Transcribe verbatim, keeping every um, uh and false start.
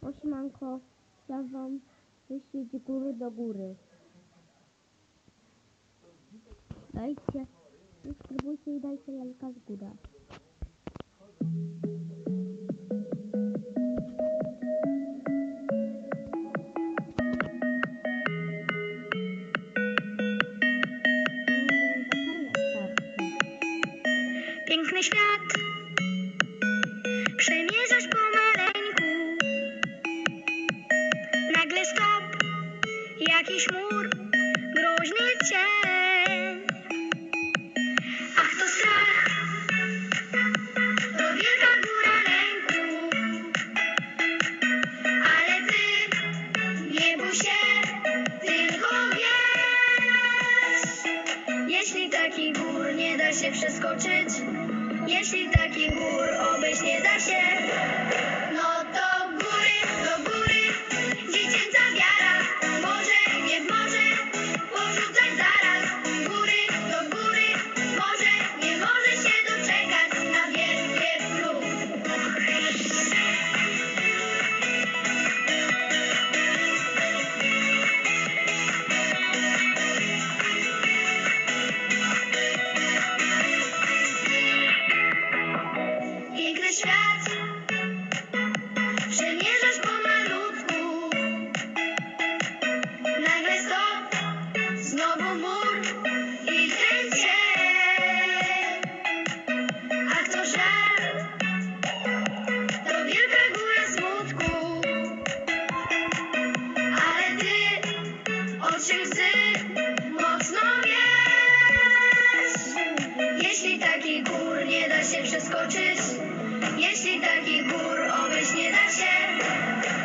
Osiemanko, chciałam wam wyświeć góry do góry. Dajcie, subskrybujcie i dajcie lajka w górę. Piękny świat przemierzasz pomaleńku. Nagle stop, jakiś mur, groźny cień. Ach, to strach, to wielka góra lęku. Ale ty nie bój się, tylko wiedz. Jeśli takich gór nie da się przeskoczyć, jeśli takich gór obejść nie da się, no to góry, do góry, dziecięca wiara, może nie w morze, porzucać zaraz. Góry, do góry, może nie może się doczekać na wielkie próg. Piękny świat przemierzasz pomalutku. Nagle stop, znowu mur i ten cień. Ach, to żal, to wielka góra smutku. Ale ty oczy łzy mocno wiesz. Jeśli takich gór nie da się przeskoczyć, jeśli takich gór obejść nie da się,